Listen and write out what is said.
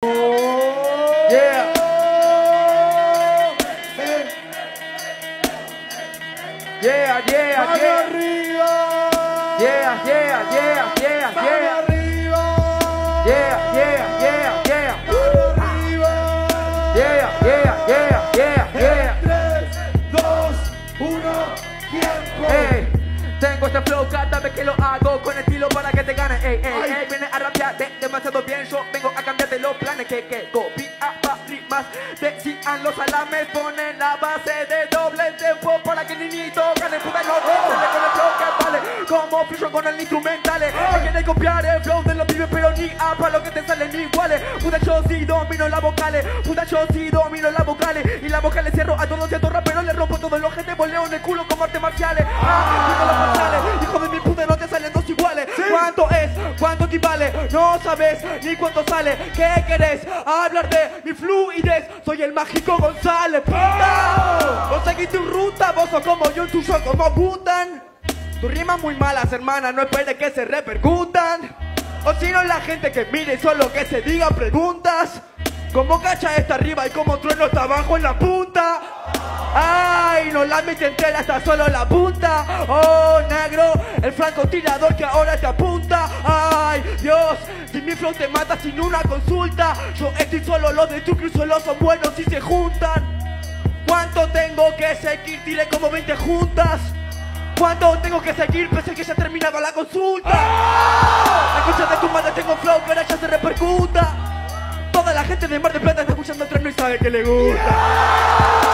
Yeah. Yeah, yeah, yeah. Arriba. Yeah, yeah, yeah, yeah, yeah. Arriba. Yeah, yeah, yeah, yeah. Arriba. Yeah, yeah, yeah, yeah, yeah. 3, 2, 1, tiempo. Ey, tengo este flow cada vez que lo hago con estilo para que te gane. Ey, ey, ey, viene a rapear demasiado bien. Yo vengo a cambiarte los planes que copiaba rimas. Decían los alames, ponen la base de doble tempo para que el niñito gane. Puta, no sale con el flow que vale. Como fusion con el instrumentales. Quieren copiar el flow de los pibes, pero ni a para lo que te salen iguales. Puta, yo sí domino las vocales. Puta, yo sí domino las vocales. Y las vocales cierro a todos ciertos raperos. Le rompo todos los gente, voleo en el culo como artes marciales. Digo los marciales. Hijo de mi puta, no te salen dos iguales. ¿Sí? ¿Cuánto es? ¿Cuánto equivale? No sabes ni cuánto sale. ¿Qué querés? Hablar de mi fluidez. Soy el mágico González. ¡Puta! Vos seguís tu ruta, vos sos como yo, tú sos como Butan. Tus rimas muy malas, hermana, no esperes que se repercutan. O si no, la gente que mire solo que se diga preguntas. Como cacha está arriba y como trueno está abajo en la punta. Ay, no la mete entera, está solo la punta. Oh, negro, el francotirador que ahora te apunta. Ay, Dios, si mi flow te mata sin una consulta. Yo estoy solo, los de tu cruz solo son buenos si se juntan. ¿Cuánto tengo que seguir? Tiré como 20 juntas. ¿Cuánto tengo que seguir? Pensé que ya terminaba la consulta. Escucha de tu madre, tengo flow que ahora ya se repercuta. Toda la gente de Mar del Plata está escuchando el tren y sabe que le gusta.